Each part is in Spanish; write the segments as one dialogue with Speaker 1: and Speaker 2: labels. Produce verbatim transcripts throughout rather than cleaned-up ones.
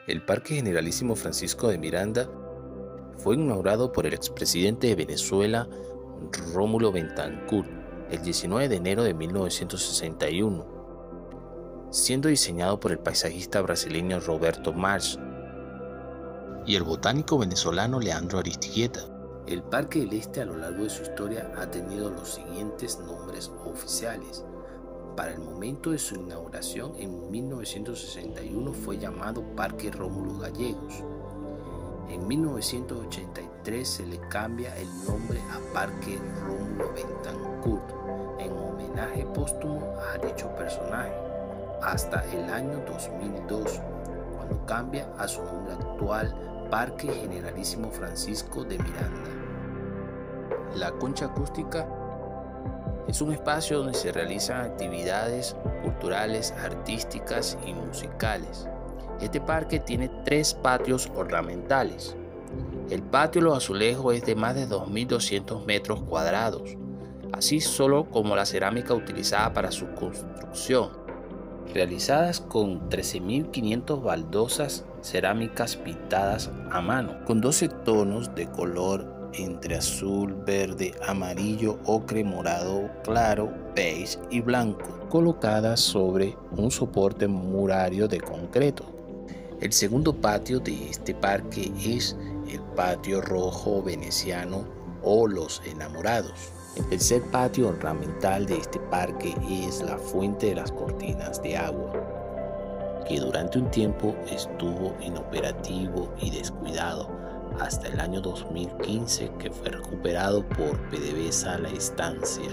Speaker 1: El Parque Generalísimo Francisco de Miranda fue inaugurado por el expresidente de Venezuela, Rómulo Betancourt, el diecinueve de enero de mil novecientos sesenta y uno, siendo diseñado por el paisajista brasileño Roberto Marx y el botánico venezolano Leandro Aristigueta. El Parque del Este a lo largo de su historia ha tenido los siguientes nombres oficiales. Para el momento de su inauguración en mil novecientos sesenta y uno fue llamado Parque Rómulo Gallegos. En mil novecientos ochenta y tres se le cambia el nombre a Parque Rómulo Betancourt en homenaje póstumo a dicho personaje, hasta el año dos mil dos, cuando cambia a su nombre actual Parque Generalísimo Francisco de Miranda. La Concha Acústica es un espacio donde se realizan actividades culturales, artísticas y musicales. Este parque tiene tres patios ornamentales. El patio de los azulejos es de más de dos mil doscientos metros cuadrados, así solo como la cerámica utilizada para su construcción, realizadas con trece mil quinientas baldosas cerámicas pintadas a mano, con doce tonos de color entre azul, verde, amarillo, ocre, morado claro, beige y blanco, colocadas sobre un soporte murario de concreto. El segundo patio de este parque es el patio rojo veneciano o Los Enamorados. El tercer patio ornamental de este parque es la Fuente de las Cortinas de Agua, que durante un tiempo estuvo inoperativo y descuidado hasta el año dos mil quince, que fue recuperado por PDVSA La Estancia.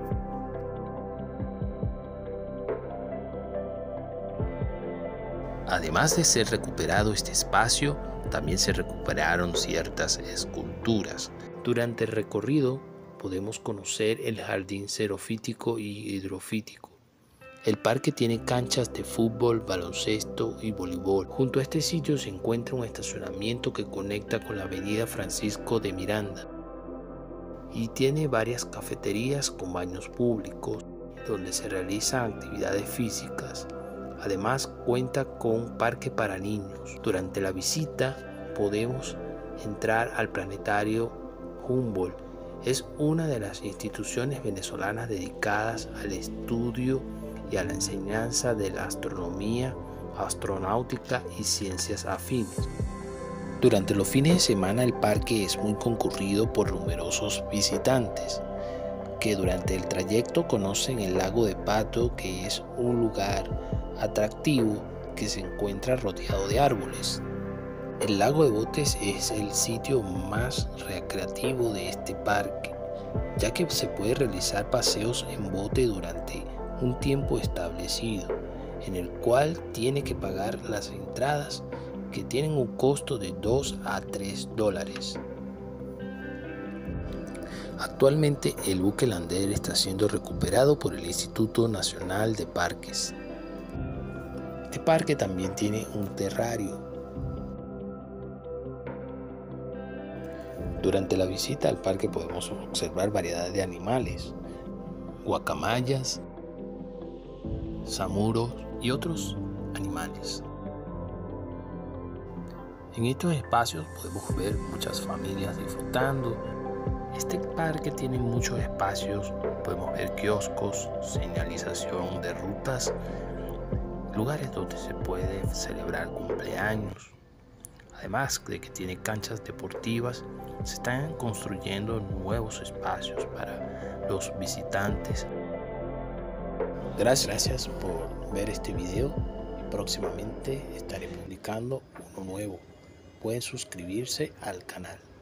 Speaker 1: Además de ser recuperado este espacio, también se recuperaron ciertas esculturas. Durante el recorrido podemos conocer el jardín xerofítico y hidrofítico. El parque tiene canchas de fútbol, baloncesto y voleibol. Junto a este sitio se encuentra un estacionamiento que conecta con la avenida Francisco de Miranda y tiene varias cafeterías con baños públicos donde se realizan actividades físicas. Además cuenta con un parque para niños. Durante la visita podemos entrar al planetario Humboldt. Es una de las instituciones venezolanas dedicadas al estudio y a la enseñanza de la astronomía, astronáutica y ciencias afines. Durante los fines de semana el parque es muy concurrido por numerosos visitantes que durante el trayecto conocen el lago de Pato, que es un lugar atractivo que se encuentra rodeado de árboles. El lago de Botes es el sitio más recreativo de este parque, ya que se puede realizar paseos en bote durante un tiempo establecido, en el cual tiene que pagar las entradas, que tienen un costo de dos a tres dólares. Actualmente el buque Lander está siendo recuperado por el Instituto Nacional de Parques. Este parque también tiene un terrario. Durante la visita al parque podemos observar variedad de animales, guacamayas, zamuros y otros animales. En estos espacios podemos ver muchas familias disfrutando. Este parque tiene muchos espacios, podemos ver kioscos, señalización de rutas, lugares donde se puede celebrar cumpleaños. Además de que tiene canchas deportivas, se están construyendo nuevos espacios para los visitantes. Gracias, gracias por ver este video. Próximamente estaré publicando uno nuevo. Pueden suscribirse al canal.